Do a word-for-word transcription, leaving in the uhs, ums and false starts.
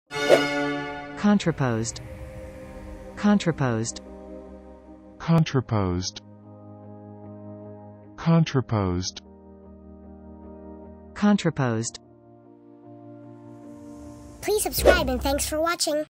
Contraposed. Contraposed. Contraposed. Contraposed. Contraposed. Please subscribe and thanks for watching.